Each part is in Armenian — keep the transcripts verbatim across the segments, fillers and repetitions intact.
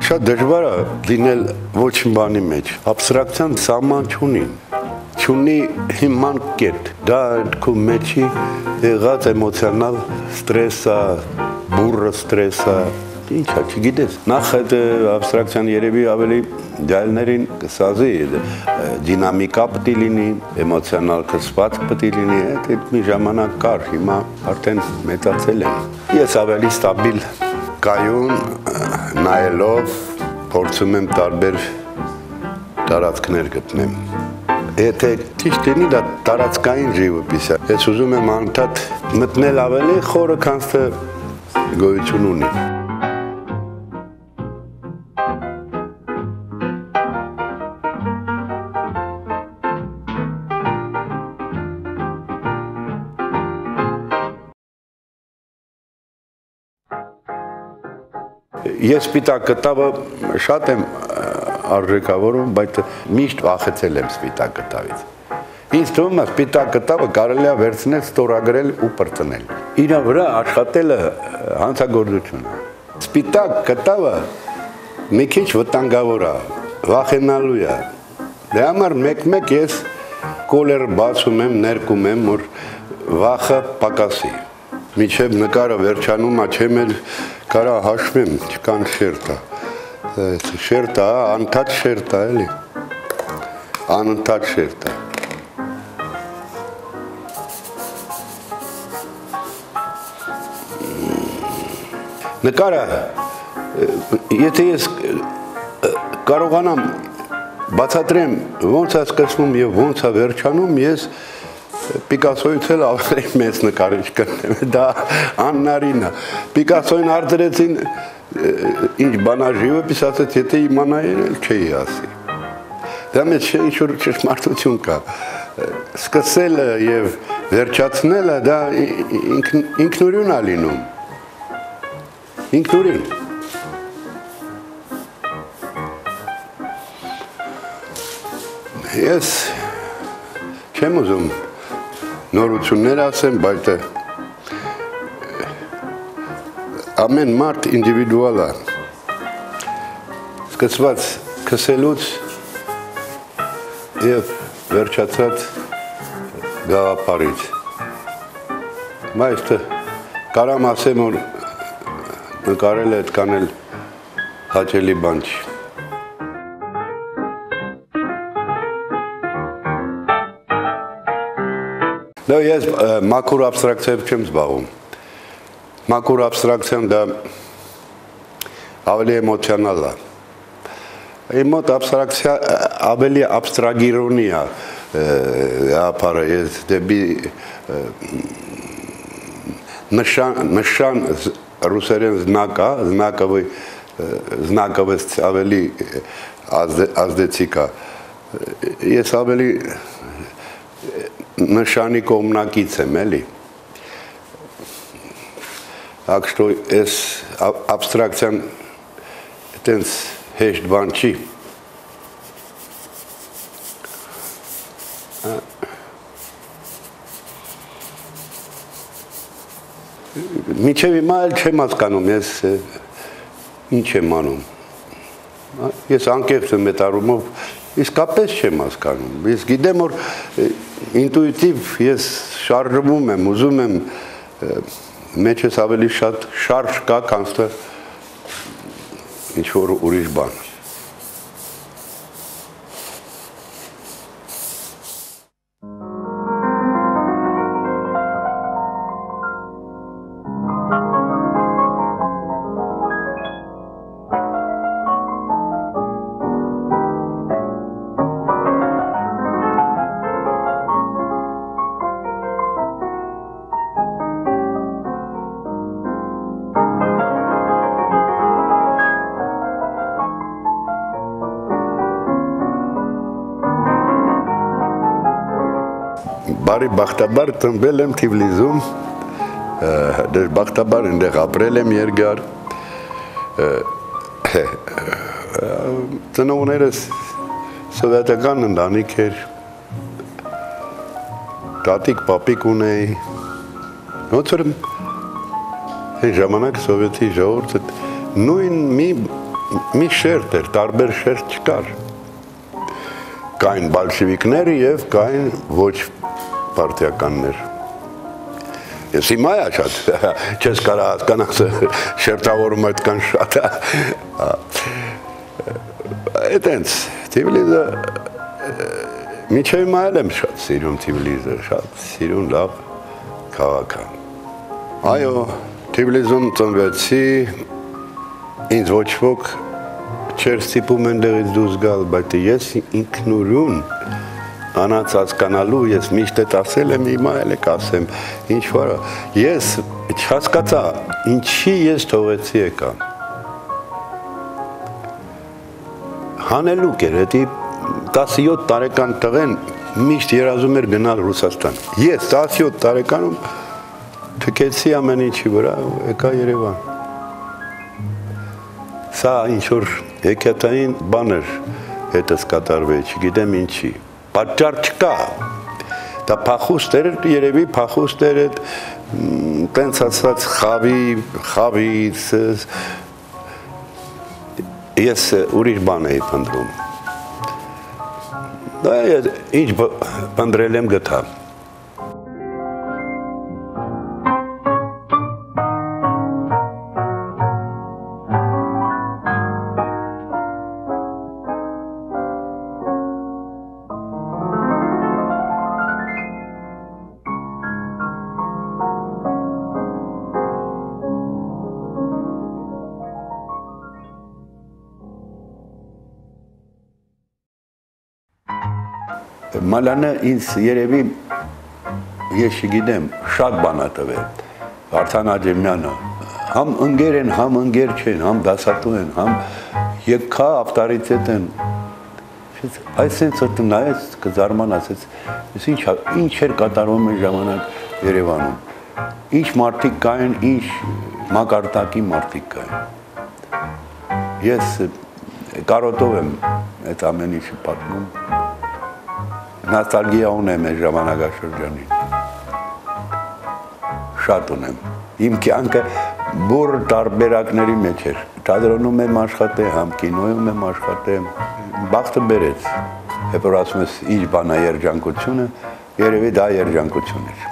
Շատ դժվար է լինել ոչ մի բանի մեջ։ Աբստրակցիան սահման չունի։ Չունի հիման կետ։ Դա քո մեջի եղած էմոցիոնալ ստրեսը, բուրը ստրեսը, ինչ է, չգիտես։ Նախ այդ աբստրակցիան երևի ավելի դայլներին կսազի, դինամիկա պետք է լինի, էմոցիոնալ կսված պետք է լինի, այդ մի ժամանակ կար, հիմա արդեն մեծացել են։ Ես ավելի ստաբիլ կայուն նայելով փորձում եմ տարբեր տարածքներ գտնեմ։ Եթե ճիշտ լինի, դա տարածքային ժիվոպիս է։ Ես ուզում եմ անդադ մտնել ավելի խորը, քան թե գոյություն ունի։ Ես սպիտակ կտավը շատ եմ արժեքավորում, բայց միշտ վախեցել եմ սպիտակ կտավից։ Ինձ թվում է սպիտակ կտավը կարելի է վերցնել, ստորագրել ու պրծնել։ Իր վրա աշխատելը հանցագործություն է։ Սպիտակ կտավը մի քիչ վտանգավոր է, վախենալու է։ Դրա համար մեկ-մեկ ես կոլեր բացում եմ, ներկում եմ, որ վախը պակասի։ Մինչև նկարը վերջանում է, չեմ էլ կարա հաշվեմ, չկան շերտա։ Շերտա, անընդհատ շերտա, էլի։ Անընդհատ շերտա։ Նկարը, եթե ես կարողանամ բացատրեմ ոնց է սկսվում եւ ոնց է վերջանում, ես Պիկասոյից էլ ավելի մեծ նկարիչ կնեմ, դա աննարին է։ Պիկասոյին արտերեցին ինչ բանա ժիվոպիս ասեց, եթե իմանային էլ չէի ասի։ Դա մեջ ինչ-որ ճշմարտություն կա։ Սկսելը եւ վերջացնելը դա ինքնուրույն է լինում։ Ինքնուրույն։ Ես չեմ ուզում նորություններ ասեմ, բայց ամեն մարդ ինդիվիդուալ է։ Սկսված քսելուց եւ վերջացած գաղափարից։ Բայց կարամ ասեմ, որ նկարել է այդքան էլ հաճելի բան չի։ Դա ես մաքուր աբստրակցիայով չեմ զբաղվում։ Մաքուր աբստրակցիան դա ավելի էմոցիոնալ է։ Իմ մոտ աբստրակցիա ավելի աբստրագիրոնի է ապարը, ես դեպի նշան ռուսերեն զնակա, զնակովս ավելի ազդեցիկ է։ Ես ավելի նշանի կողմնակից եմ, էլի։ Так что ես աբստրակցիան այտենց հեշտ բան չի։ Միջև հիմա էլ չեմ հասկանում, ես ինչ եմ անում։ Ես անկեղծ եմ այդ առումով, իսկապես չեմ հասկանում։ Ես գիտեմ, որ ինտուիտիվ ես շարժվում եմ, ուզում եմ մեջս ավելի շատ շարժ կա, քան թե ինչ-որ ուրիշ բան։ Բարի բախտաբար տնվել եմ Թիֆլիսում, դժբախտաբար այնտեղ ապրել եմ երկար, ծնողներս սովետական ընտանիք էր, տատիկ, պապիկ ունեի, ոնց որ այն ժամանակ սովետի ժողովուրդը նույն մի մի շերտ էր, տարբեր շերտ չկար։ Կային բոլշևիկները եւ կային ոչ պարտիականներ։ Ես հիմա է շատ չես կարա հասկանալ շերտավորումը այդքան շատ է։ Այդենց Թիֆլիսը մինչև հիմա եմ շատ սիրում Թիֆլիսը, շատ սիրուն լավ քաղաք է։ Այո, Թիֆլիսում ծնվեցի, ինձ ոչ ոք չէր ստիպում այնտեղից դուրս գալ, բայց ես ինքնուրույն անած հասկանալու, ես միշտ այդ ասել եմ, հիմա էլ եք ասեմ, ինչ որ ես չհասկացա, ինչի ես թողեցի եկա։ Հանելուկ էր, էդի տասնյոթ տարեկան տղեն միշտ երազում էր գնալ Ռուսաստան։ Ես տասնյոթ տարեկանում թքեցի ամեն ինչի վրա, եկա Երևան։ Սա ինչ-որ հեքիաթային բան էր հետս կատարվեց, չգիտեմ ինչի։ Պատճառ չկա։ Դա փախուստ էր, երևի փախուստ էր այդ տենց ասած խավի, խավից, ես ուրիշ բան էի փնտրում։ Դա ինչ փնտրել եմ գտա։ Մալանը ինձ երևի, ես չգիտեմ, շատ բան է տվել, Վարդան Աջեմյանը, համ ընկեր են, համ ընկեր չեն, համ դասատու են, համ եկա ավտորիտետ են, այս սենց ըրտ նայեց, կզարմանաց, ես ինչ էր կատարվում է ժամանակ Երևանում, ինչ մարդիկ կային, ինչ մակարդակի մարդիկ կային, ես կարոտով եմ այդ ամեն ինչը պատմում, նոստալգիա ունեմ այս ժամանակաշրջանին, շատ ունեմ, իմ կյանքը բուռ տարբերակների մեջ էր, թատրոնում եմ աշխատել, համ կինոյում եմ աշխատել, բախտը բերեց, երբ որ ասում ես ինչ բան է երջանկությունը, երևի դա երջանկություն էր։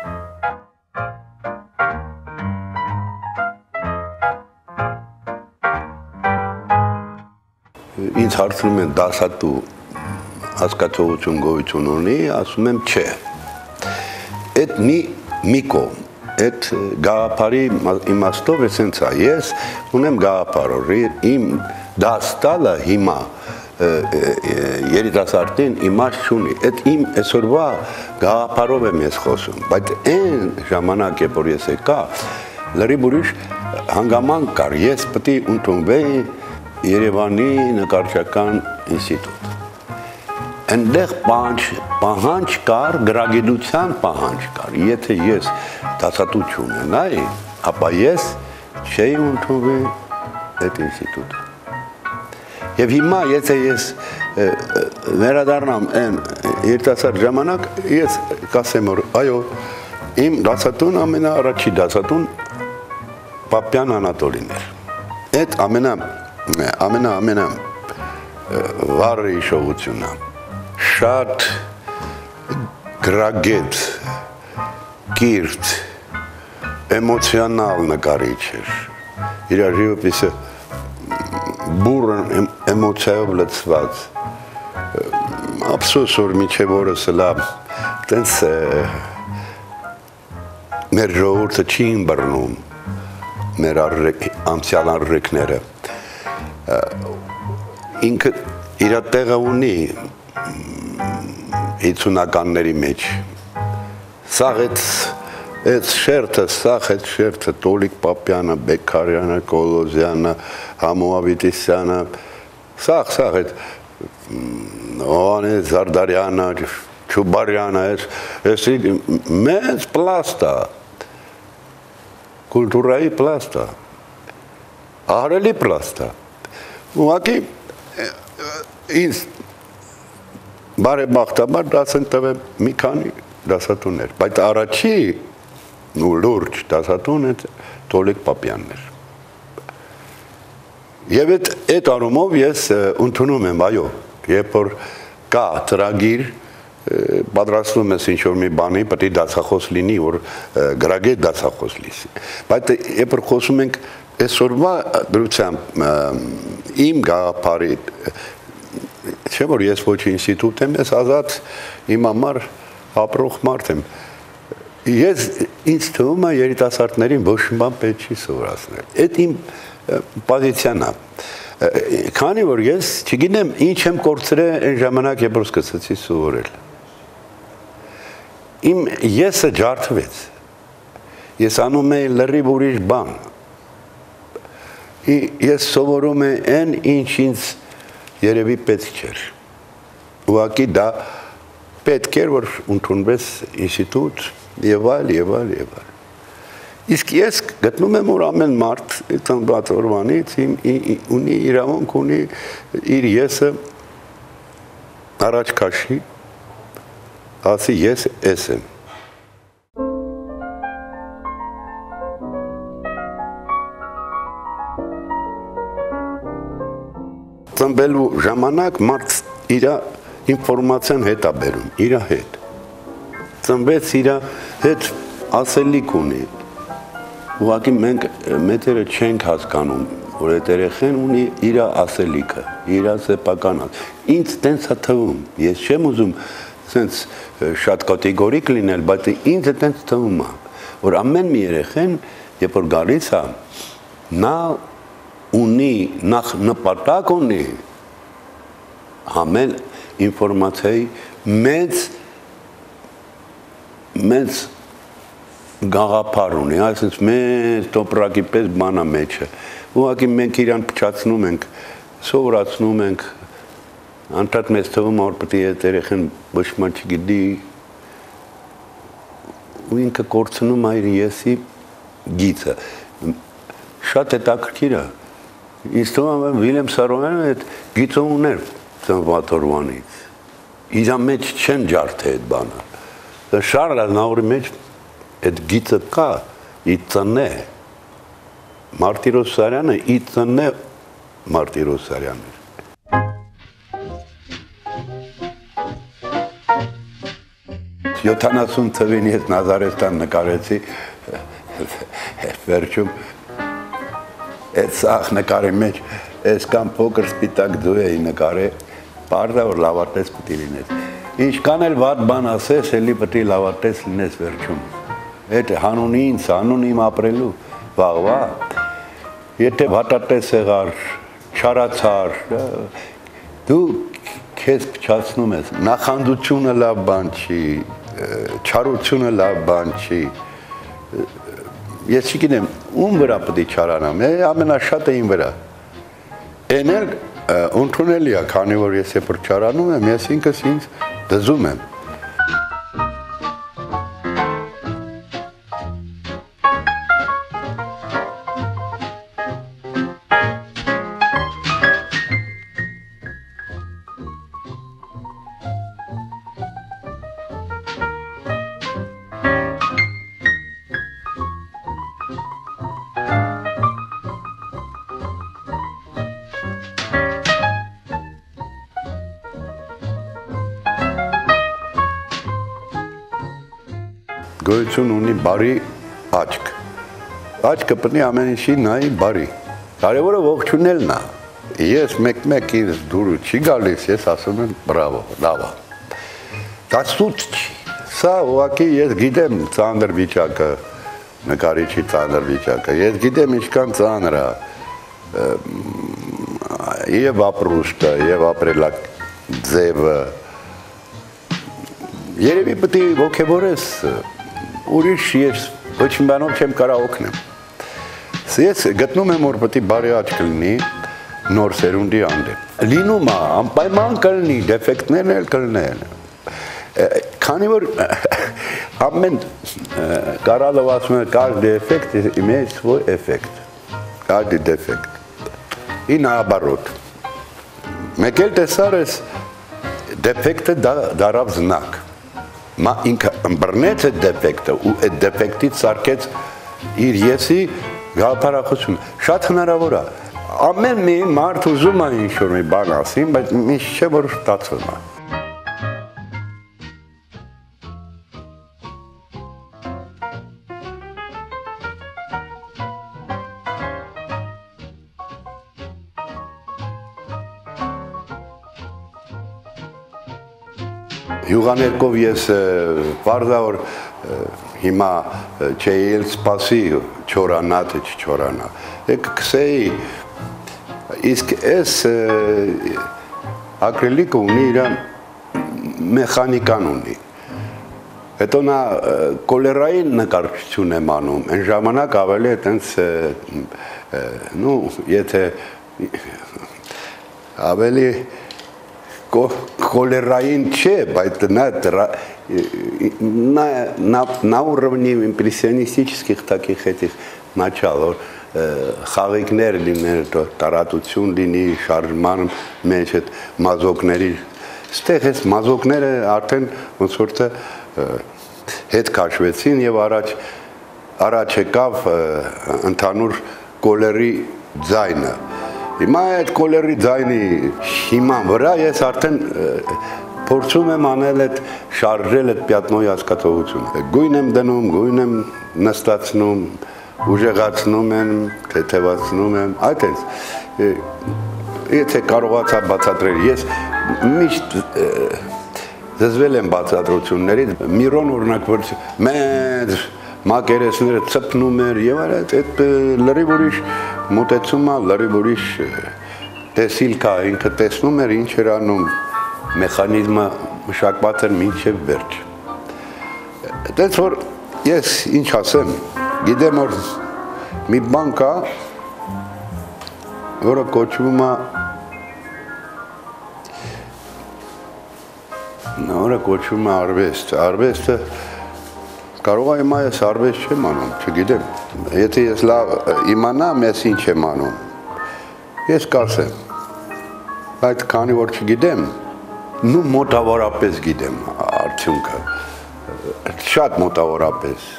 Ինձ հարցնում են դասատու հասկացողություն գոյություն ունի, ասում եմ չէ։ Այդ մի մի կողմ, այդ գաղափարի իմաստով է սենց է, ես ունեմ գաղափարով, իմ դաստալը հիմա երիտասարդին իմաստ չունի, այդ իմ այսօրվա գաղափարով եմ ես խոսում, բայց այն ժամանակ է, որ ես եկա, լրիվ ուրիշ հանգամանք կար, ես պետք է ընդունվեի Երևանի նկարչական ինստիտուտ։ Այնտեղ պահանջ կար, գրագիտության պահանջ կար, եթե ես դասատու չունենայի, ապա ես չէի ընդունվի այդ ինստիտուտը։ Եվ հիմա, եթե ես վերադառնամ այն երիտասարդ ժամանակ, ես կասեմ, որ այո, իմ դասատուն ամենաառաջի դասատուն Պապյան Անատոլին էր։ Այդ ամենա ամենա ամենա վառ հիշողությունն է։ Շատ գրագետ, կիրթ, էմոցիոնալ նկարիչ էր։ Իր ժիվոպիսը բուռն էմոցիայով լցված։ Ափսոս որ միջև օրս լավ, տենց մեր ժողովուրդը չի ըմբռնում մեր անցյալ առրիկները։ Ինքը իր տեղը ունի հիջսունականների մեջ։ Սաղ այդ շերտը, սաղ այդ շերտը, Տոլիկ Պապյանը, Բեկարյանը, Կոլոզյանը, Համո Ավետիսյանը, սաղ, սաղ այդ Հովհաննես Զարդարյանը, Չուբարյանը, այս մեծ պլաստ է, կուլտուրայի պլաստ է, ահռելի պլաստ է։ Ուղղակի ինձ բարեբախտաբար դասեն տվել մի քանի դասատուներ, բայց առաջի ու լուրջ դասատուն է Տոլիկ Պապյանն էր։ Եվ այդ այդ առումով ես ընդունում եմ, այո, երբ որ կա ծրագիր, պատրաստվում ես ինչ-որ մի բանի, պետք է դասախոս լինի, որ գրագետ դասախոս լինի։ Բայց երբ որ խոսում ենք այսօրվա դրությամբ իմ գաղափարի, չէ՞ որ ես ոչ ինստիտուտ եմ, ես ազատ իմ համար ապրող մարդ եմ։ Ես ինձ թվում է երիտասարդներին ոչ մի բան պետք չի սովորացնել։ Այդ իմ պոզիցիան է։ Քանի որ ես չգիտեմ ինչ եմ կորցրել այն ժամանակ, երբ որ սկսեցի սովորել։ Իմ եսը ջարդվեց։ Ես անում էի լրիվ ուրիշ բան։ Ես սովորում եմ այն, ինչ ինձ երևի պետք չէր։ Ուղղակի դա պետք էր, որ ընդունվեց ինստիտուտ եւ այլ եւ այլ եւ այլ։ Իսկ ես գտնում եմ, որ ամեն մարդ ծնված օրվանից ունի իրավունք, ունի իր եսը առաջ քաշի, ասի ես ես եմ։ Ծնվելու ժամանակ մարդ իր ինֆորմացիան հետ է բերում, իր հետ։ Ծնվեց իր հետ ասելիք ունի։ Ուղղակի մենք մեծերը չենք հասկանում, որ այդ երեխան ունի իր ասելիքը, իր սեփականը։ Ինձ տենց է թվում, ես չեմ ուզում սենց շատ կատեգորիկ լինել, բայց ինձ է տենց թվում է, որ ամեն մի երեխան, երբ որ գալիս է, նա ունի նախ նպատակ ունի ամեն ինֆորմացիայի մեծ մեծ գաղափար ունի, այսինքն մեծ տոպրակի պես բանա մեջը։ Ուղղակի մենք իրան փչացնում ենք, սովորացնում ենք, անդադ մեզ թվում է, որ պետք է այդ երեխան ոչ մի չգիտի, ու ինքը կորցնում է իր եսի գիծը։ Շատ հետաքրքիր է։ Ինձ թվում է Վիլյամ Սարոյանը այդ գիծը ուներ ծնված օրվանից։ Իր մեջ չեն ջարդել այդ բանը։ Դա Շարլ Ազնավուրի մեջ այդ գիծը կա, ի ծնե, Մարտիրոս Սարյանը ի ծնե Մարտիրոս Սարյանն էր։ յոթանասուն թվին ես Նազարեթան նկարեցի, վերջում այդ սաղ նկարի մեջ, այսքան փոքր սպիտակ ձու էի նկարել, պարզ է, որ լավատես պետք է լինես։ Ինչքան էլ վատ բան ասես, էլի պետք է լավատես լինես վերջում։ Այդ հանունի ինձ, հանուն իմ ապրելու, վաղվա, եթե վատատես եղար, չարացար, դու քեզ փչացնում ես, նախանդությունը լավ բան չի, չարությունը լավ բան չի, ես չգիտեմ, ում վրա պետք է չարանամ, ամենաշատը իմ վրա, այն էլ ընդունելի է, քանի որ ես երբ որ չարանում եմ, ես ինքս ինձ դզում եմ։ Գոյություն ունի բարի աչք։ Աչքը պետք է ամեն ինչի նայի բարի։ Կարևորը ողջունելն է։ Ես մեկ-մեկ ինձ դուրը չի գալիս, ես ասում եմ բրավո, լավ է։ Դա սուտ չի։ Սա ուղղակի ես գիտեմ ծանր վիճակը, նկարիչի ծանր վիճակը։ Ես գիտեմ ինչքան ծանր է եւ ապրուստը, եւ ապրելակ ձևը։ Երևի պետք է ոգևորես ուրիշ ես ոչ մի բանով չեմ կարող օգնեմ։ Ես գտնում եմ, որ պետք է բարի աչք լինի նոր սերունդի հանդեպ։ Լինում է, անպայման կլինի, դեֆեկտներն էլ կլինեն։ Քանի որ ամեն Կարալով ասում է, каждый эффект имеет свой эффект, каждый дефект։ И наоборот։ Մեկ էլ տեսար ես դեֆեկտը դարավ զնակ։ Մա ինքը ըմբռնեց այդ դեֆեկտը ու այդ դեֆեկտից սարքեց իր եսի գաղափարախոսությունը։ Շատ հնարավոր է։ ամեն մի մարդ ուզում է ինչ-որ մի բան ասին, բայց միշտ չէ որ ստացվում է։ Յուղաներկով ես պարզավոր հիմա չէի էլ սպասի չորանա, թե չչորանա։ Եկ կսեի, իսկ ես ակրիլիկը ունի իր մեխանիկան ունի։ Հետո նա կոլերային նկարչություն եմ անում, այն ժամանակ ավելի է տենց, նու, եթե ավելի колерային չէ, բայց на на на уровне импрессионистических таких этих начал խաղիկներ լիներ, տարածություն լինի, շարժման մեջ այդ մազոկների, ստեղ այս մազոկները արդեն ոնց որ թե հետ քաշվեցին եւ առաջ առաջ եկավ ընդհանուր կոլերի ձայնը։ Հիմա այդ կոլերի ձայնի հիման վրա ես արդեն փորձում եմ անել այդ շարժել այդ պիատնոյի հասկացողությունը։ Գույն եմ դնում, գույն եմ նստացնում, ուժեղացնում եմ, թեթևացնում եմ, այդպես։ Եթե կարողացա բացատրել, ես միշտ զզվել եմ բացատրություններից, Միրոն օրինակ որ մեծ մակերեսները ծպնում էր եւ այդ լրիվ ուրիշ մոտեցումը, լրիվ ուրիշ տեսիլք է, ինքը տեսնում էր ինչ էր անում, մեխանիզմը մշակված էր մինչև վերջ։ Այդպես որ ես ինչ ասեմ, գիտեմ որ մի բան կա, որը կոչվում է որը կոչվում է արվեստ, արվեստը կարող է հիմա ես արվեստ չեմ անում, չգիտեմ, եթե ես լավ իմանամ, ես ինչ եմ անում, ես կասեմ, բայց քանի որ չգիտեմ, նու մոտավորապես գիտեմ արդյունքը, շատ մոտավորապես,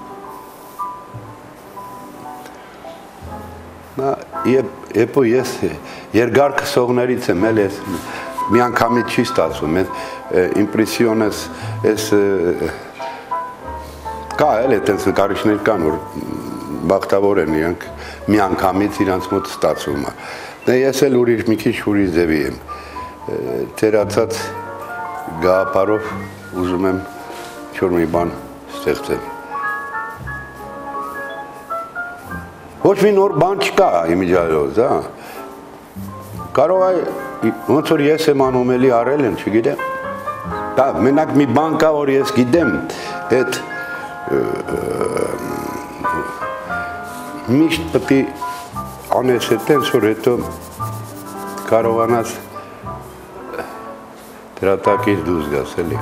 Եպո ես երկար քսողներից եմ, էլ ես մի անգամից չի ստացվում, իմպրեսիոնս ես կա էլ է տենց նկարիչներ կան, որ բախտավոր են իրանք մի անգամից իրանց մոտ ստացվում է։ Ես էլ ուրիշ մի քիչ ուրիշ ձևի եմ, թերացած գաղափարով ուզում եմ ինչ-որ մի բան ստեղծել։ Ոչ մի նոր բան չկա իմիջիայլոց, կարող է, ոնց որ ես եմ անում էլի արել եմ, չգիտեմ, մենակ մի բան կա, որ ես գիտեմ, այդ միշտ պտի անես էտենց, որ հետո կարողանաս դրատակից դուզ գաս էլի։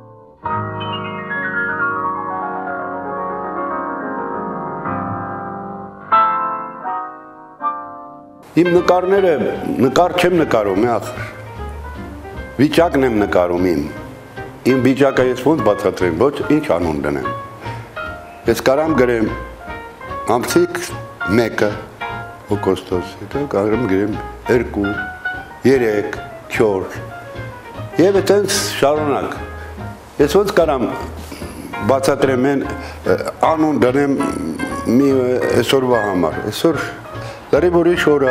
Իմ նկարները, նկար չեմ նկարում, ախր, վիճակն եմ նկարում իմ, իմ վիճակը ես ոնց բացատրեմ, ոչ ինչ անուն դնեմ, ես կարամ գրեմ ամցիկ մեկը, օգոստոս, հետո կարամ գրեմ երկու, երեք, չորս, և այդպես շարունակ, ես ոնց կարամ բացատրեմ են անուն դնեմ մի այսօրվա համար, այսօր լրիվ ուրիշ օր է,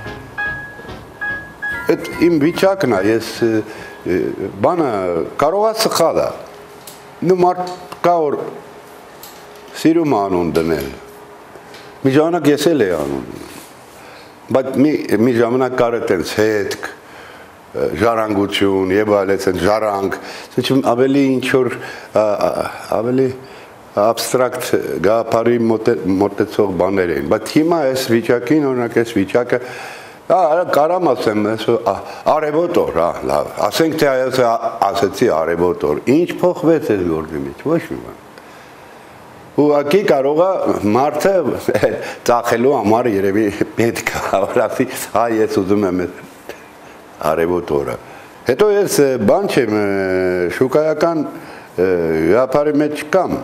այդ իմ վիճակն է, ես բանը կարող է սխալ է, նու մարդ կա որ սիրում անուն դնել, մի ժամանակ ես էլ է անուն, բայց մի ժամանակ կար է տենց հետք, ժարանգություն և այլեց են ժարանք, ավելի ինչ-որ, ավելի abstract գաղափարի մոտեցող բաներ էին, բայց հիմա այս վիճակին, օրինակ այս վիճակը, կարամ ասեմ, արևոտ օր, ասենք թե այս ասեցի արևոտ օր, ինչ փոխվեց այս գործի մեջ, ոչ մի բան։ Ուղղակի կարող է մարդը ծախելու համար երևի պետք է, որ ասի, հա ես ուզում եմ արևոտ օրը։ Հետո ես բան չեմ, շուկայական գաղափարի մեջ կամ,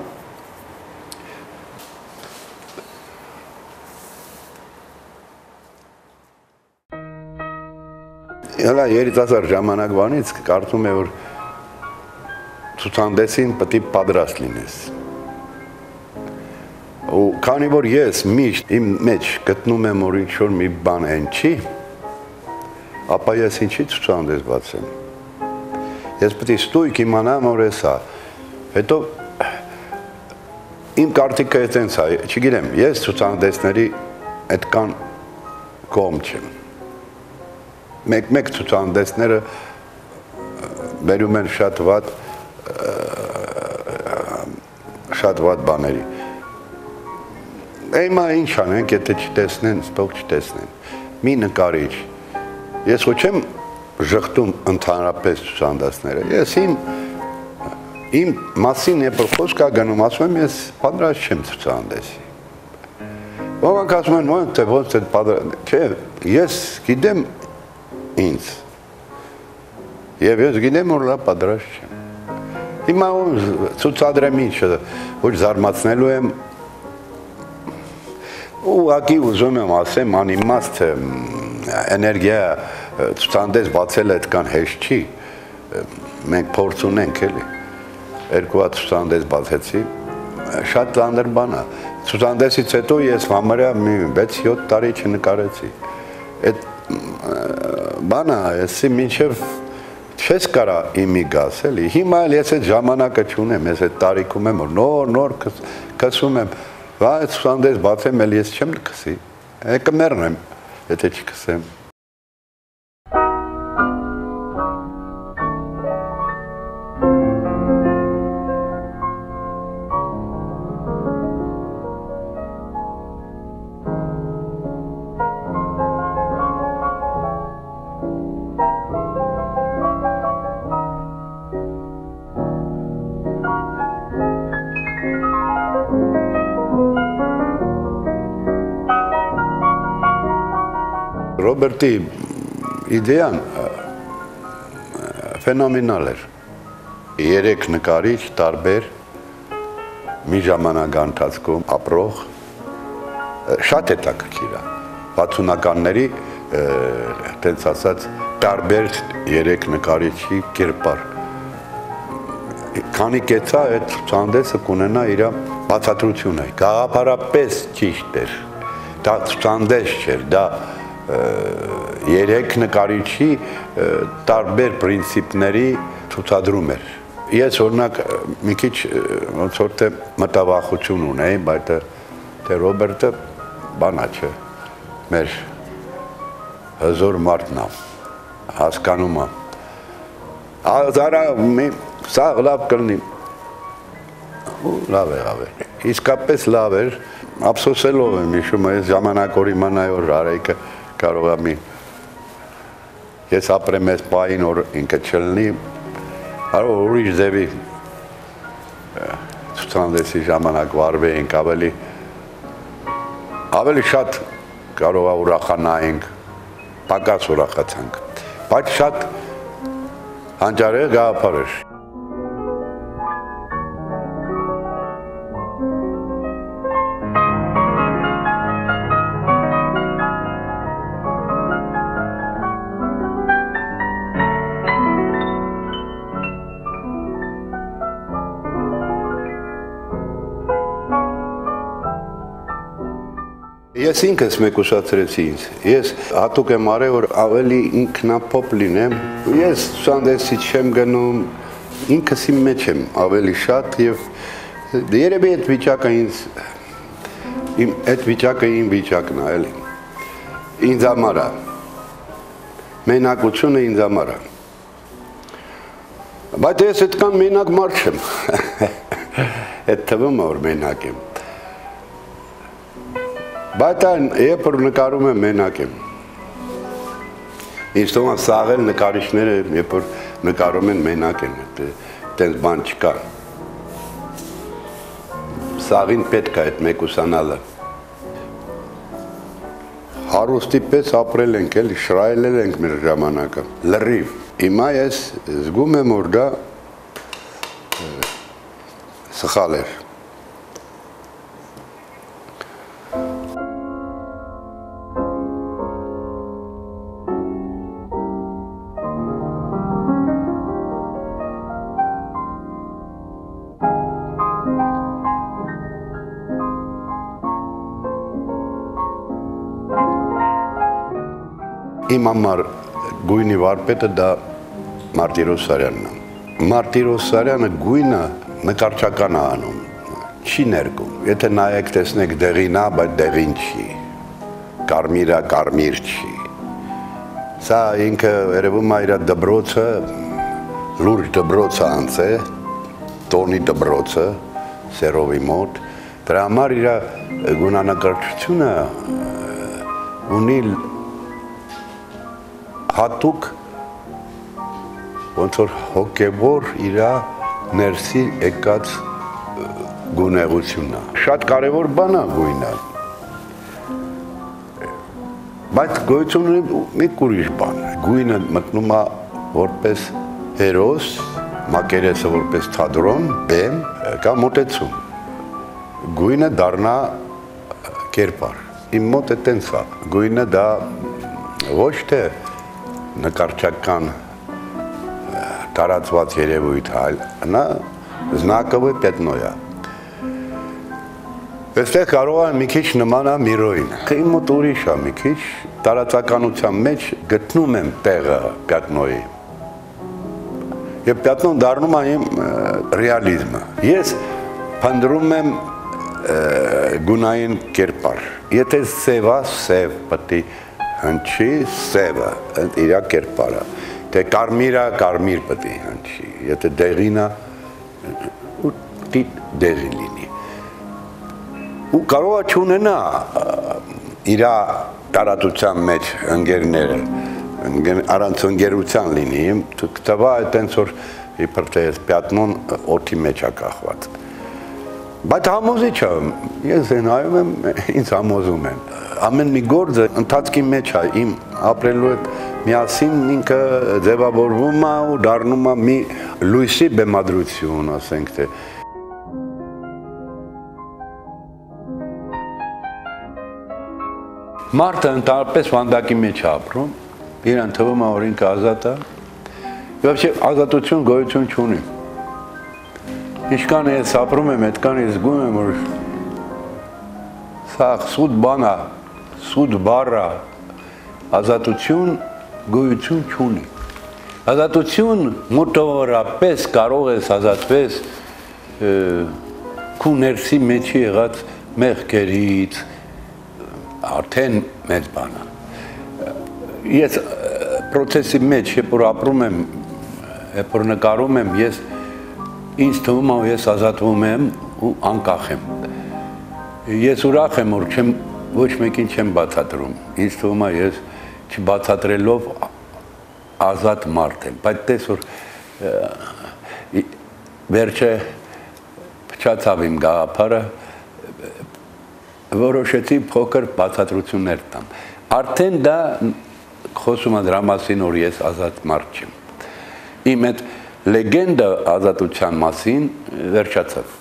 Հələ երիտասարդ ժամանակվանից կարծում եմ, որ ցուցահանդեսին պետք է պատրաստ լինես։ Ու քանի որ ես միշտ իմ մեջ գտնում եմ որ ինչ-որ մի բան այն չի, ապա ես ինչի ցուցահանդես բացեմ։ Ես պետք է ստույգ իմանամ, որ էսա։ Հետո իմ կարծիքը այդպես է, չգիտեմ, ես ցուցահանդեսների այդքան կողմ չեմ։ Մեկ-մեկ ցուցահանդեսները բերում են շատ վատ շատ վատ բաների։ Այմա ինչ անենք, եթե չտեսնեն, սպոք չտեսնեն։ Մի նկարիչ։ Ես ոչ եմ ժխտում ընդհանրապես ցուցահանդեսները։ Ես իմ իմ մասին երբ խոսք կա գնում, ասում եմ ես պատրաստ չեմ ցուցահանդեսի։ Ոմանք ասում են, ո՞նց է, ո՞նց է պատրաստ։ Չէ, ես գիտեմ ինձ։ Եվ ես գիտեմ որ լա պատրաստ չեմ։ Հիմա ցուցադրեմ ինչը, ոչ զարմացնելու եմ ուղղակի ուզում եմ ասեմ անիմաստ էներգիա ցուցահանդես բացել այդքան հեշտ չի։ Մենք փորձ ունենք էլի։ Երկու հատ ցուցահանդես բացեցի, շատ ծանր բան է։ Ցուցահանդեսից հետո ես համարյա մի վեց-յոթ տարի չնկարեցի։ Այդ բանը էսի մինչև չես կարա իմի գաս էլի։ Հիմա էլ ես այդ ժամանակը չունեմ, ես այդ տարիքում եմ որ նոր նոր կսում եմ։ Վայ ցուցահանդես բացեմ էլ ես չեմ կսի։ Կմեռնեմ, եթե չկսեմ։ Ռոբերտի իդեան ֆենոմենալ էր։ Երեք նկարիչ տարբեր մի ժամանակ ընթացքում ապրող շատ հետաքրքիր է։ վաթսունականների տենց ասած տարբեր երեք նկարիչի կերպար։ Քանի կեցա այդ ցուցահանդեսը կունենա իր բացատրությունը։ Գաղափարապես ճիշտ էր։ Դա ցուցահանդես չէր, դա երեք նկարիչի տարբեր պրինցիպների ցուցադրում էր։ Ես օրինակ մի քիչ ոնց որ թե մտավախություն ունեի, բայց թե Ռոբերտը բանա չէ, մեր հզոր մարդն է, հասկանում է։ Ազարա մի սա լավ կլինի։ Լավ է, լավ է։ Իսկապես լավ էր, ափսոսելով եմ հիշում, ես ժամանակ որ իմանայի որ Արայիկը կարող է մի ես ապրեմ այս պահին որ ինքը չլինի կարող ուրիշ ձևի ցուցահանդեսի ժամանակ վարվեինք ավելի ավելի շատ կարող է ուրախանայինք պակաս ուրախացանք բայց շատ հանճարեղ գաղափար էր Ես ինքս մեկուսացրեցի ինձ, ես հատուկ եմ արել, որ ավելի ինքնափոփ լինեմ, ես ցուցահանդեսի չեմ գնում, ինքս իմ մեջ եմ ավելի շատ և երևի այդ վիճակը ինձ, այդ վիճակը իմ վիճակն է, էլի, ինձ համար է, մենակությունը ինձ համար է, բայց ես այդքան մենակ մարդ չեմ, այդ թվում է, որ մենակ եմ, Բայց այն երբ որ նկարում եմ մենակ եմ։ Ինձ թվում է սաղել նկարիչները երբ որ նկարում են մենակ են, այդպես բան չկա։ Սաղին պետք է այդ մեկուսանալը։ Հարուստի պես ապրել ենք, էլի շռայլել ենք մեր ժամանակը։ Լրիվ։ Հիմա ես զգում եմ որ դա սխալ էր։ իմ համար գույնի վարպետը դա Մարտիրոս Սարյանն է։ Մարտիրոս Սարյանը գույնը նկարչական է անում, չի ներկում։ Եթե նայեք տեսնեք դեղին է, բայց դեղին չի։ Կարմիրը կարմիր չի։ Սա ինքը երևում է իր դբրոցը, լուրջ դբրոցը անց է, տոնի դբրոցը, Սերովի մոտ։ Դրա համար իր գունանկարչությունը ունի հատուկ ոնց որ հոգևոր իր ներսի եկած գունեղությունն է։ Շատ կարևոր բան է գույնը։ Բայց գոյություն ունի մի ուրիշ բան։ Գույնը մտնում է որպես հերոս, մակերեսը որպես թատրոն, բեմ, կամ մոտեցում։ Գույնը դառնա կերպար։ Իմ մոտ է տենց է։ Գույնը դա ոչ թե նկարչական տարածված երևույթ, այլ նա զնակովը պետնո է։ Այստեղ կարող է մի քիչ նման է Միրոյին։ Իմ մոտ ուրիշ է մի քիչ, տարածականության մեջ գտնում եմ տեղը Պյատնոյի։ Եվ Պյատնոն դառնում է իմ ռեալիզմը։ Ես փնտրում եմ գունային կերպար։ Եթե սև է, սև պետք է հնչի, սևը իր կերպարը։ Թե կարմիրը, կարմիր պետք է հնչի։ Եթե դեղին է, դեղին լինի։ Ու կարող է չունենա իր տարածության մեջ ընկերները, առանց ընկերության լինի, տվա այտենց որ իբր թե Պյատնոն օդի մեջ է կախված։ Բայց համոզիչ է, ես նայում եմ, ինձ համոզում են։ Ամեն մի գործը ընթացքի մեջ է, իմ ապրելու հետ միասին ինքը ձևավորվում է ու դառնում է մի լույսի բեմադրություն, ասենք թե։ Մարդը ընդհանրապես վանդակի մեջ է ապրում, իրան թվում է որ ինքը ազատ է, եւ ազատություն գոյություն չունի։ Ինչքան ես ապրում եմ, այդքան ես զգում եմ, որ սա սուտ բան է, սուտ բառ է, ազատություն գոյություն չունի։ Ազատություն մոտավորապես կարող ես ազատվես քու ներսի մեջի եղած մեղքերից, արդեն մեծ բան է։ Ես պրոցեսի մեջ, երբ որ ապրում եմ, երբ որ նկարում եմ, ես ինձ թվում է, ես ազատվում եմ ու անկախ եմ։ Ես ուրախ եմ, որ չեմ ոչ մեկին չեմ բացատրում։ Ինձ թվում է, ես չբացատրելով ազատ մարդ եմ, բայց տես որ վերջը փչացավ իմ գաղափարը, որոշեցի փոքր բացատրություններ տամ։ Արդեն դա խոսում է դրա մասին, որ ես ազատ մարդ չեմ։ Իմ այդ լեգենդը ազատության մասին վերջացավ։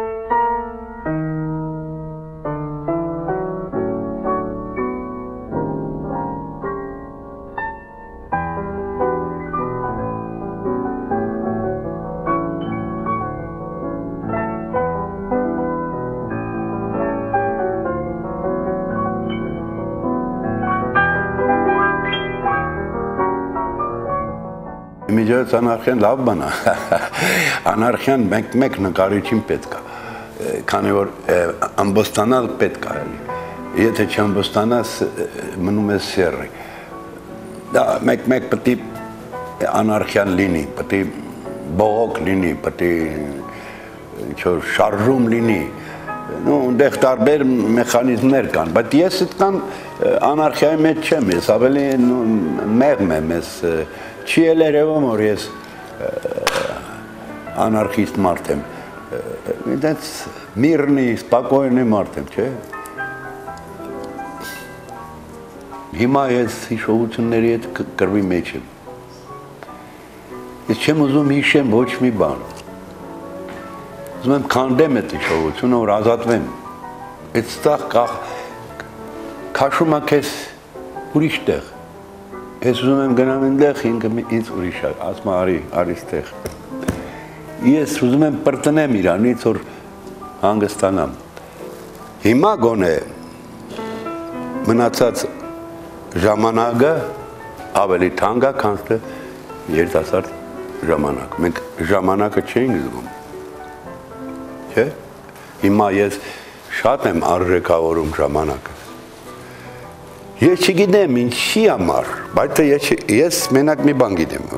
Միջոց անարխիան լավ բան է, անարխիան մեկ նկարիչին պետք է, քանի որ ամբոստանալ պետք է, եթե չամբոստանաս մնում ես սեռի, դա մեկ-մեկ պետք է անարխիան լինի, պետք է բողոք լինի, պետք է շարժում լինի, դեղ տարբեր մեխանիզմներ կան, բայց ես այդքան անարխիայի մեջ չեմ, ես ավելի մեղմ եմ, ես չի էլ երևում, որ ես անարխիստ մարդ եմ, դենց միրնի, սպակոյնի մարդ եմ, չէ։ Հիմա ես հիշողությունների հետ կրվի մեջ եմ։ Ես չեմ ուզում հիշեմ ոչ մի բան։ Ուզում եմ քանդեմ այդ հիշողությունը, որ ազատվեմ։ Այդ ստեղ քաշում է քեզ ուրիշ տեղ։ Ես ուզում եմ գնամ այնտեղ, ինքը ինձ ուրիշ է, ասում է արի, արի ստեղ։ Ես ուզում եմ պրտնեմ իրանից, որ հանգստանամ։ Հիմա գոնե մնացած ժամանակը ավելի թանկ է, քան թե երիտասարդ ժամանակ։ Մենք ժամանակը չենք զգում։ Չէ՞։ Հիմա ես շատ եմ արժեքավորում ժամանակը։ Ես չգիտեմ ինչի համար, բայց ես, ես մենակ մի բան գիտեմ։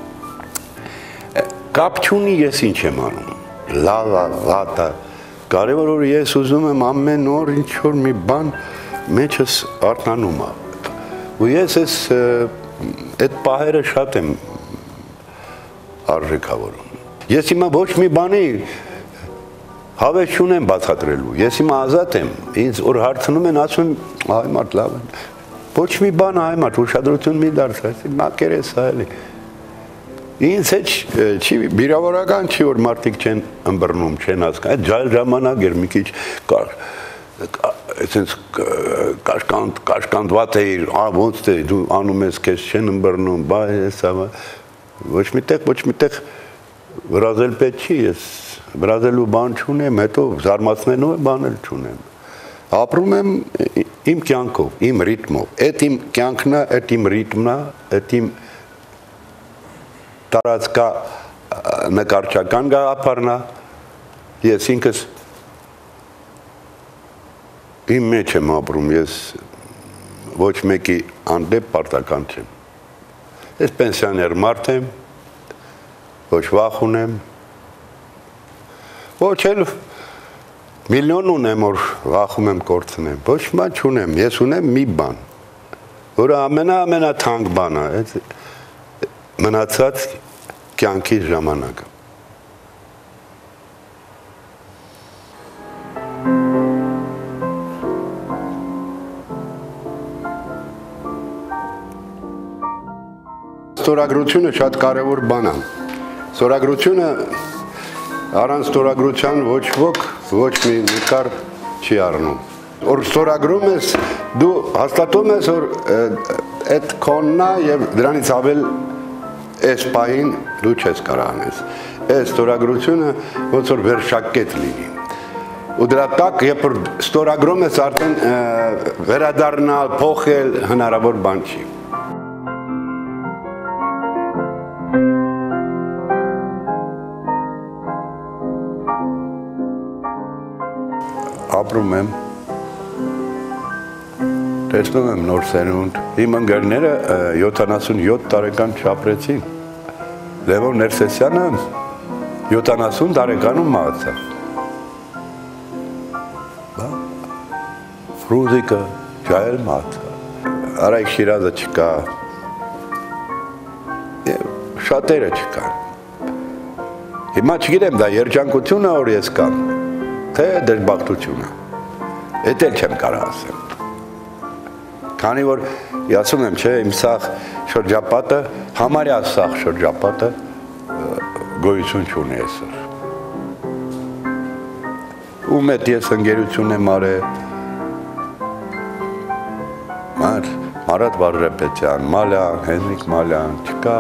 Կապ չունի ես ինչ եմ անում։ Լավա, վատա։ Կարևոր որ ես ուզում եմ ամեն օր ինչ որ մի բան մեջս արթնանում է։ Ու ես ես այդ պահերը շատ եմ արժեքավորում։ Ես հիմա ոչ մի բանի հավես չունեմ բացատրելու։ Ես հիմա ազատ եմ։ Ինձ որ հարցնում են, ասում եմ, այ մարդ լավ է։ Ոչ մի բան այ մարդ ուշադրություն մի դարձրած, մակերես է էլի։ Ինձ հետ չի վիրավորական չի որ մարդիկ չեն ըմբռնում, չեն հասկանում։ Այդ ջայլ ժամանակ էր մի քիչ կար այսպես կաշկանդ կաշկանդված էիր, ոնց թե դու անում ես, քեզ չեն ըմբռնում, բայ հեսա ոչ միտեղ ոչ միտեղ վրազել պետք չի, ես վրազելու բան չունեմ, հետո զարմացնելու բան էլ չունեմ։ Ապրում եմ իմ կյանքով, իմ ռիթմով։ Այդ իմ կյանքն է, այդ իմ ռիթմն է, այդ իմ տարածքա նկարչական գաղափարն է, ես ինքս իմ մեջ եմ ապրում, ես ոչ մեկի անդեպ պարտական չեմ։ Ես պենսիոներ մարդ եմ, ոչ վախ ունեմ, ոչ էլ միլիոն ունեմ, որ վախում եմ կորցնեմ, ոչ բան չունեմ, ես ունեմ մի բան, որը ամենա-ամենա թանկ բան է, մնացած կյանքի ժամանակը։ Ստորագրությունը շատ կարևոր բան է։ Ստորագրությունը առանց ստորագրության ոչ ոք ոչ մի նկար չի առնում։ Որ ստորագրում ես, դու հաստատում ես, որ այդ քոննա եւ դրանից ավել այս պահին դու չես կարող անես։ Այս ստորագրությունը ոնց որ վերջակետ լինի։ Ու դրա տակ երբ որ ստորագրում ես արդեն վերադառնալ, փոխել հնարավոր բան չի։ Ապրում եմ, տեսնում եմ նոր սերունդ, իմ ընկերները յոթանասունյոթ տարեկան չապրեցին, Լևոն Ներսեսյանը յոթանասուն տարեկանում մահացավ, Ֆրուզիկը ջայել մահացավ, Արայք Շիրազը չկա, շատերը չկան, հիմա չգիտեմ դա երջանկությունը որ ես կամ, թե դժբախտությունը, էդ էլ չեմ կարող ասեմ, քանի որ ասում եմ, չէ, իմ սաղ շրջապատը, համարյա սաղ շրջապատը գոյություն չունի այսօր։ Ում հետ ես ընկերություն եմ արել, Մարատ Վարժապետյան, Մալյան, Հենրիկ Մալյան, չկա։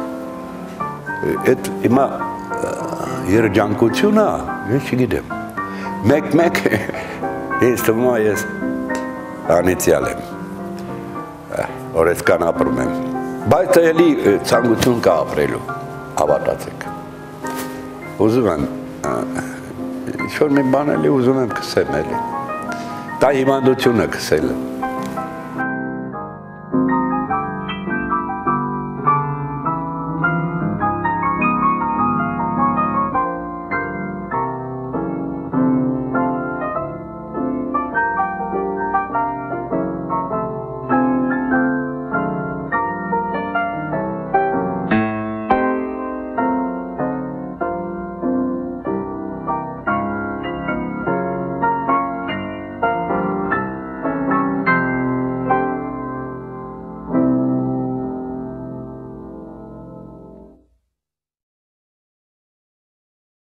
Այդ հիմա երջանկությունը, ես չգիտեմ։ Մեկ-մեկ ես թվում է ես անիցիալ եմ, որ այսքան ապրում եմ, բայց էլի ցանկություն կա ապրելու, հավատացեք, ուզում եմ, ինչ-որ մի բան էլի ուզում եմ քսեմ էլի, դա հիվանդությունը քսելը,